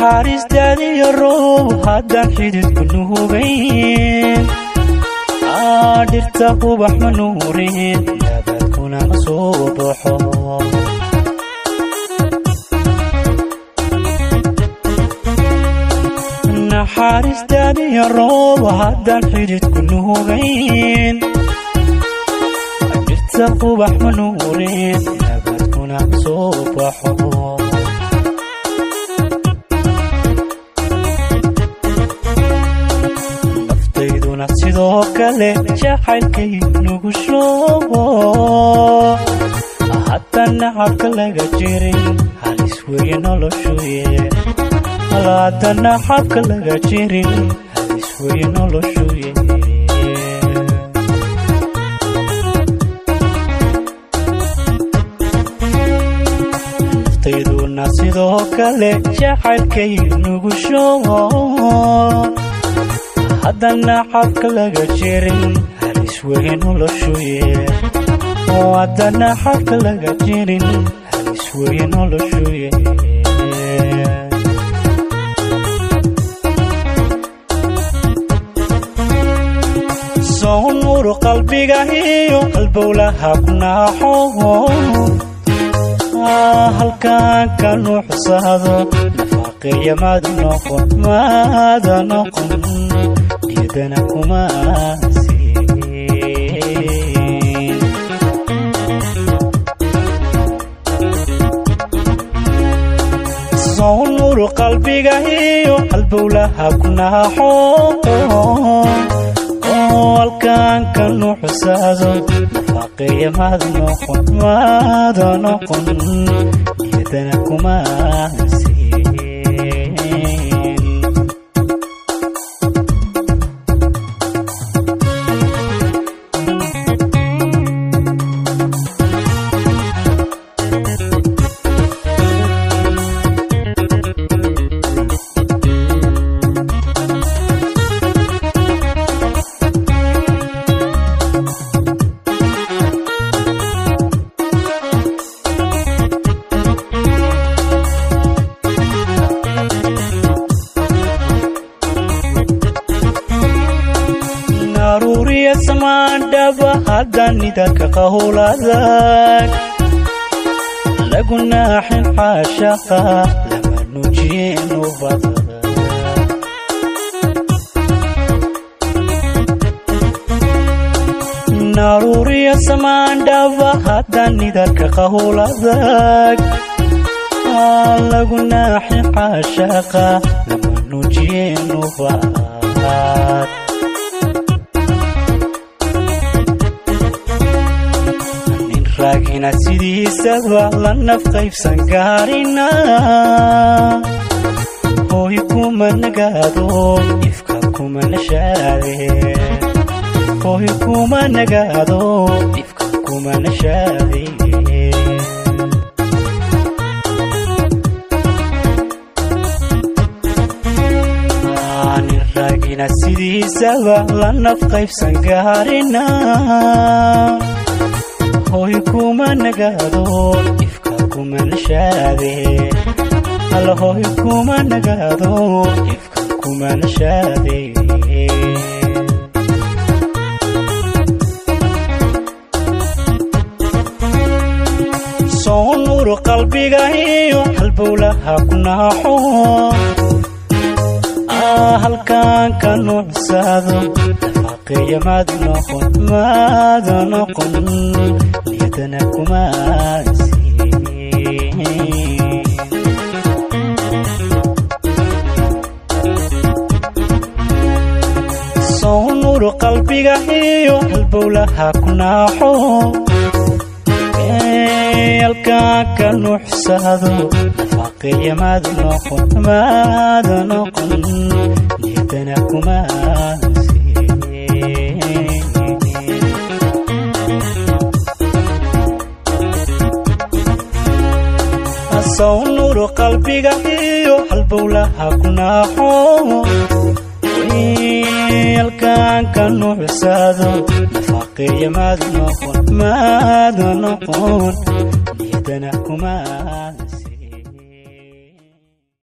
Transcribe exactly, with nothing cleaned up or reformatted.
naxariis daadiyo roob haddaan xididku nuhubayn dhirta ubax ma nuurin nabaadkuna ma soo baxo naxariis daadiyo roob haddaan xididku nuhubayn dhirta ubax ma nuurin nabaadkuna ma soo baxo sidoo kale jacaylkay nugu shoobo haddaan nacabka laga jirin halis weeye noloshuye haddaan nacabka laga jirin halis weeye noloshuye naftayduna sidoo kale jacaylkay nugu shoobo haddaan nacabka laga jirin halis weeye noloshuye haddaan nacabka laga jirin halis weeye noloshuye soo nuuru qalbiga iyo halbowlaha ku naaxo halkaan ka nuuxsado nafaaqeeya maada noqon maada noqon dana kuma siin soo nuuru qalbiga iyo halbowlaha ku naaxo halkaan ka nuuxsado nafaaqeeya maada noqon maada noqon dana kuma aruuriya samaandhaba haddaan nidalka qahuladag lagu naaxin xaashaqa lama nujiinu bada aruuriya samaandhaba haddaan nidalka qahuladag lagu naaxin xaashaqa lama nujiinu bada raagina sidiisaba la naf qaybsan gaarina hooy kuma nagaado ifka kuma nashaade hooy kuma nagaado ifka kuma nashaade raagina sidiisaba la naf qaybsan gaarina hooy kuma nagaado ifka kuma nashaade alla hooy kuma nagaado ifka kuma nashaade soo nuuru qalbiga iyo halbowlaha ku naaxo halkaan ka nuuxsado nafaaqeeya maada noqon maada noqon dana kuma siin soo nuuru qalbiga iyo halbowlaha ku naaxo halkaan ka nuuxsado nafaaqeeya maada noqon maada noqon dana kuma soo nuuru qalbiga iyo halbowlaha ku naaxo halkaan ka nuuxsado nafaaqeeya maada noqon maada noqon dana kuma